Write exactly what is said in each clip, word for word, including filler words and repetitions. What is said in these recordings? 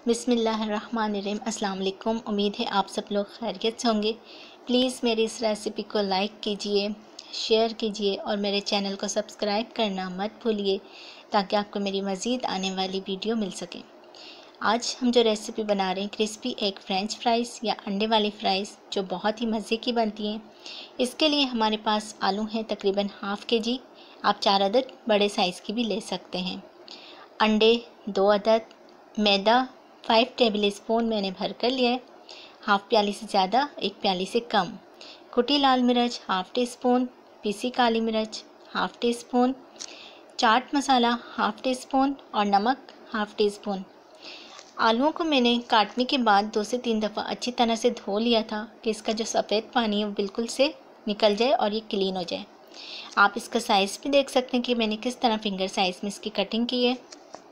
बिस्मिल्लाहिर्रहमानिर्रहीम। अस्सलाम वालेकुम। उम्मीद है आप सब लोग खैरियत से होंगे। प्लीज़ मेरी इस रेसिपी को लाइक कीजिए, शेयर कीजिए और मेरे चैनल को सब्सक्राइब करना मत भूलिए ताकि आपको मेरी मज़ीद आने वाली वीडियो मिल सके। आज हम जो रेसिपी बना रहे हैं क्रिस्पी एग फ्रेंच फ्राइज़ या अंडे वाली फ़्राइज़, जो बहुत ही मज़े की बनती हैं। इसके लिए हमारे पास आलू हैं तकरीबन हाफ़ के जी। आप चार अदद बड़े साइज़ की भी ले सकते हैं। अंडे दो अदद, मैदा फाइव टेबल स्पून मैंने भर कर लिया है, हाफ़ प्याली से ज़्यादा, एक प्याली से कम। कुटी लाल मिर्च हाफ़ टी स्पून, पीसी काली मिर्च हाफ़ टी स्पून, चाट मसाला हाफ़ टी स्पून और नमक हाफ़ टी स्पून। आलूओं को मैंने काटने के बाद दो से तीन दफ़ा अच्छी तरह से धो लिया था कि इसका जो सफ़ेद पानी है वो बिल्कुल से निकल जाए और ये क्लीन हो जाए। आप इसका साइज़ भी देख सकते हैं कि मैंने किस तरह फिंगर साइज़ में इसकी कटिंग की है।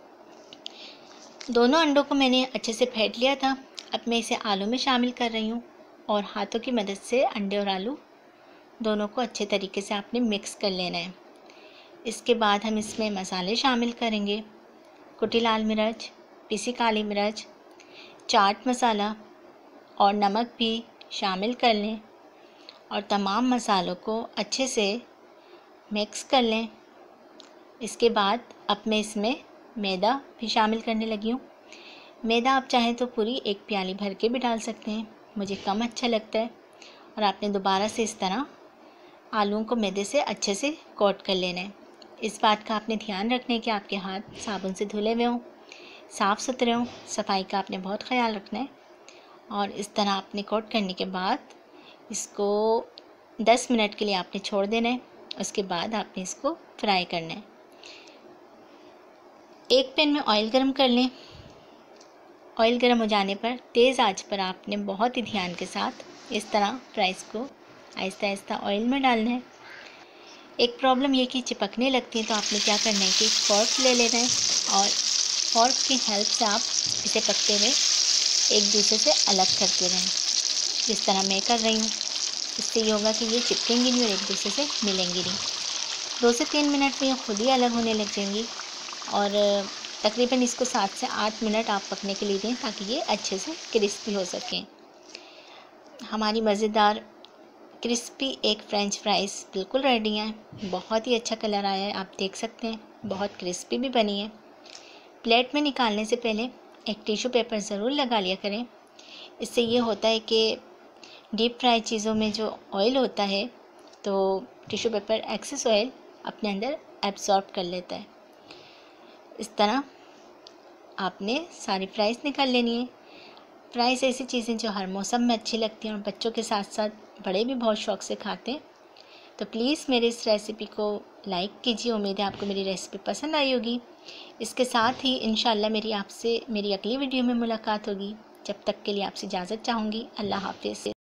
दोनों अंडों को मैंने अच्छे से फेंट लिया था। अब मैं इसे आलू में शामिल कर रही हूँ और हाथों की मदद से अंडे और आलू दोनों को अच्छे तरीके से आपने मिक्स कर लेना है। इसके बाद हम इसमें मसाले शामिल करेंगे। कुटी लाल मिर्च, पीसी काली मिर्च, चाट मसाला और नमक भी शामिल कर लें और तमाम मसालों को अच्छे से मिक्स कर लें। इसके बाद अब मैं इसमें मैदा भी शामिल करने लगी हूँ। मैदा आप चाहें तो पूरी एक प्याली भर के भी डाल सकते हैं, मुझे कम अच्छा लगता है। और आपने दोबारा से इस तरह आलूओं को मैदे से अच्छे से कोट कर लेना है। इस बात का आपने ध्यान रखना है कि आपके हाथ साबुन से धुले हुए हों, साफ़ सुथरे हों। सफाई का आपने बहुत ख्याल रखना है। और इस तरह आपने कोट करने के बाद इसको दस मिनट के लिए आपने छोड़ देना है। उसके बाद आपने इसको फ्राई करना है। एक पैन में ऑयल गरम कर लें। ऑयल गरम हो जाने पर तेज़ आंच पर आपने बहुत ही ध्यान के साथ इस तरह फ्राइज़ को आहिस्ता आहिस्ता ऑयल में डालना है। एक प्रॉब्लम ये कि चिपकने लगती है, तो आपने क्या करना है कि फॉर्क ले लेना है और फॉर्क की हेल्प से आप इसे पकते हुए एक दूसरे से अलग करते रहें, जिस तरह मैं कर रही हूँ। इससे ये होगा कि ये चिपकेंगी नहीं और एक दूसरे से मिलेंगी नहीं। दो से तीन मिनट में ये खुद ही अलग होने लग जाएंगी और तकरीबन इसको सात से आठ मिनट आप पकने के लिए दें ताकि ये अच्छे से क्रिस्पी हो सकें। हमारी मज़ेदार क्रिस्पी एग फ्रेंच फ्राइज़ बिल्कुल रेडी हैं। बहुत ही अच्छा कलर आया है, आप देख सकते हैं। बहुत क्रिस्पी भी बनी है। प्लेट में निकालने से पहले एक टिश्यू पेपर ज़रूर लगा लिया करें। इससे ये होता है कि डीप फ्राई चीज़ों में जो ऑयल होता है तो टिश्यू पेपर एक्सेस ऑयल अपने अंदर एब्जॉर्ब कर लेता है। इस तरह आपने सारी फ्राइज़ निकाल लेनी है। फ्राइज़ ऐसी चीज़ें जो हर मौसम में अच्छी लगती हैं और बच्चों के साथ साथ बड़े भी बहुत शौक़ से खाते हैं। तो प्लीज़ मेरी इस रेसिपी को लाइक कीजिए। उम्मीद है आपको मेरी रेसिपी पसंद आई होगी। इसके साथ ही इंशाल्लाह मेरी आपसे मेरी अगली वीडियो में मुलाकात होगी। जब तक के लिए आपसे इजाज़त चाहूँगी। अल्लाह हाफ़िज़।